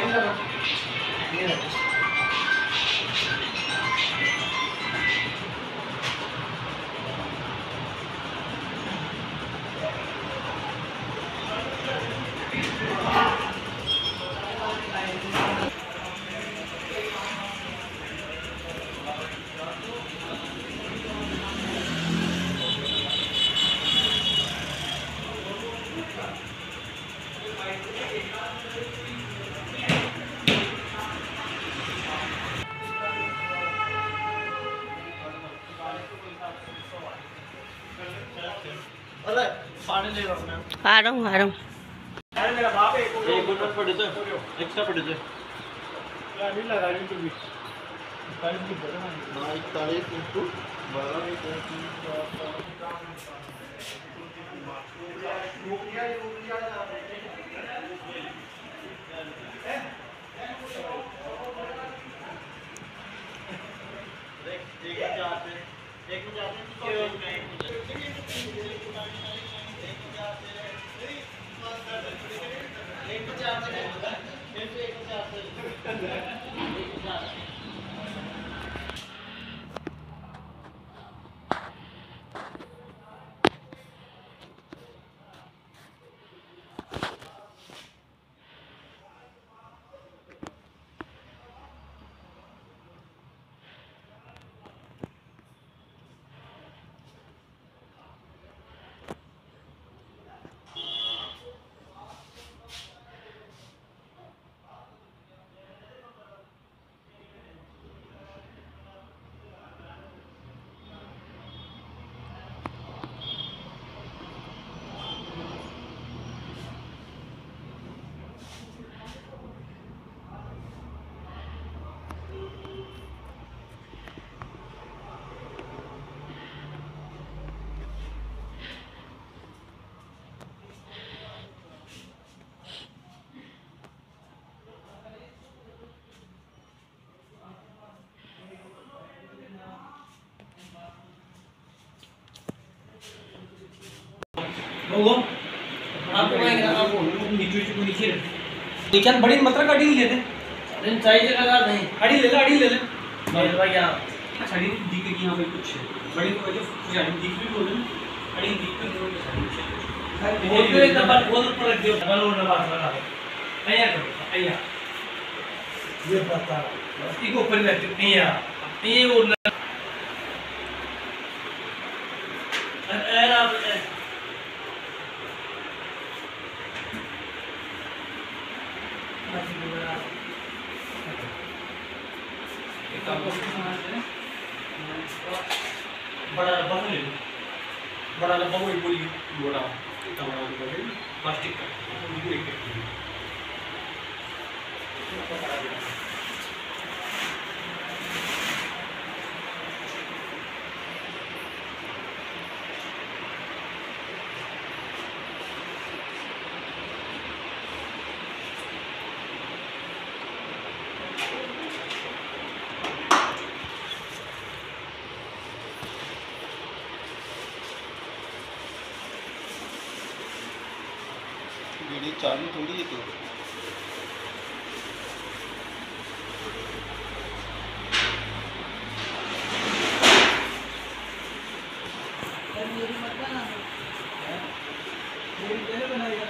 आ रहा हूँ मेरा बाप एक मिनट पड़े तो एक्स्ट्रा पड़े तो नहीं लगा रही तो भी 41 इंटू 12 नीचे बड़ी मात्रा का अड़ी लेते नहीं चाहिए लगा नहीं अड़ी ले ले मेरे भाई यहाँ अच्छा अड़ी दिख गई यहाँ पे कुछ बड़ी को जो कुछ अड़ी दिख भी बोल अड़ी दिख भी बोल बहुत एक बार बहुत पर रख दियो डबल और बात लगा ऐया करो ऐया ये बता इसको ऊपर रख दो ऐया ये और ऐरा बड़ा डब्बा ले लो बड़ा डब्बा वही बोली बड़ा प्लास्टिक का वीडियो चालू थोड़ी है तो मेरी पहले बनाई